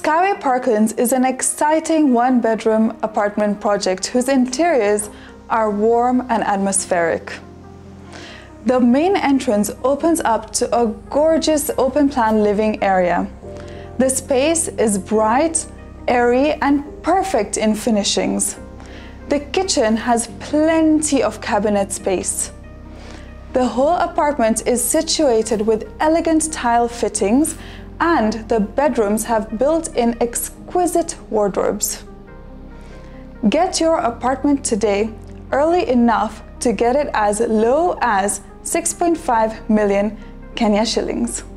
Skyway Parklands is an exciting one-bedroom apartment project whose interiors are warm and atmospheric. The main entrance opens up to a gorgeous open-plan living area. The space is bright, airy, and perfect in finishings. The kitchen has plenty of cabinet space. The whole apartment is situated with elegant tile fittings, and the bedrooms have built-in exquisite wardrobes. Get your apartment today, early enough to get it as low as 6.5 million Kenya shillings.